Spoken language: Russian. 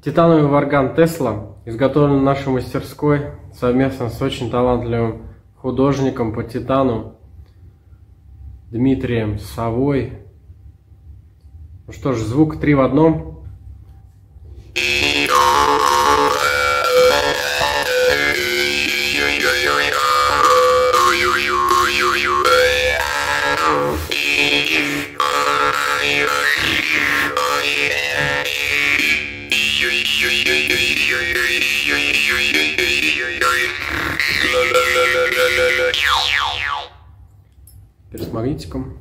Титановый варган Тесла изготовлен в нашей мастерской совместно с очень талантливым художником по титану Дмитрием Совой. Ну что ж, звук 3 в одном. Теперь с магнитиком.